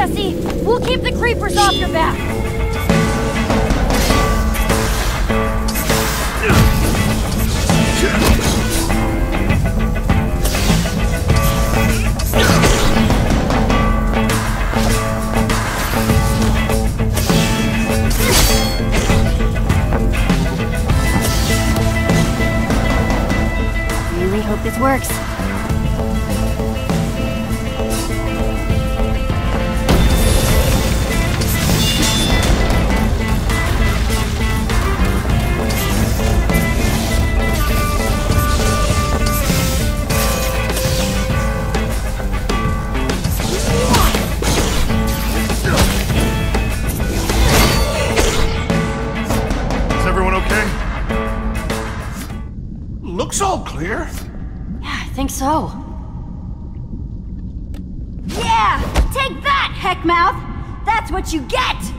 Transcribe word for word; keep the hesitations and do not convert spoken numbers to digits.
Jesse. We'll keep the creepers off your back. Really hope this works. Looks all clear. Yeah, I think so. Yeah! Take that, Heckmouth! That's what you get!